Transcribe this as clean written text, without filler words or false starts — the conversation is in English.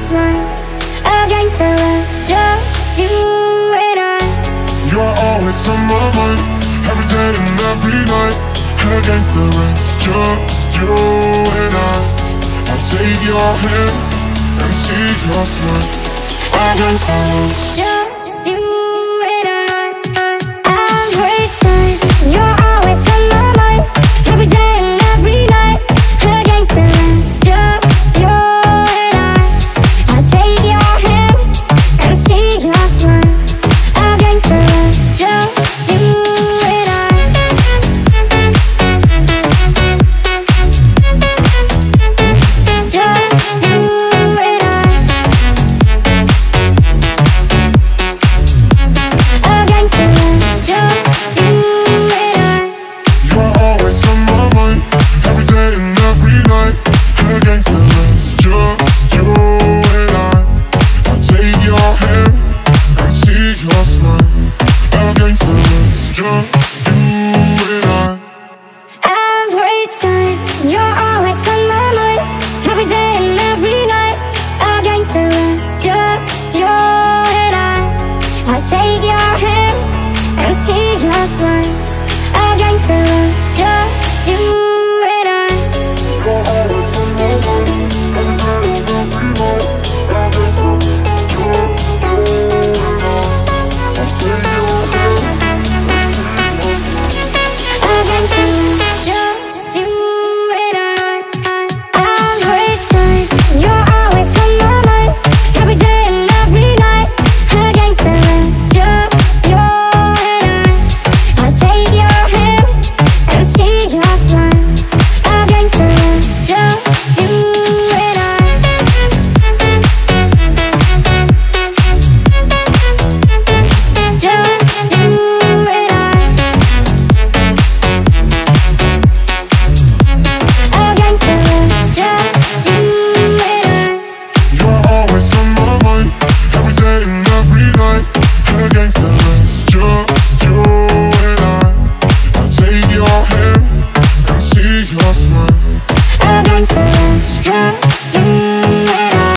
mine. Against the rest, just you and I. You're always on my mind, every day and every night. Against the rest, just you and I. I'll take your hand and see your smile. Against the rest, Just you and I. Every time you're always on my mind, every day and every night. Against the rest, just you and I. I'll take your hand and see your smile. Against the rest, just you and I. Just you and I. Against the rest, just you and I. you're always on my mind, every day and every night. Against the rest, just you and I. I'll take your hand and see your smile.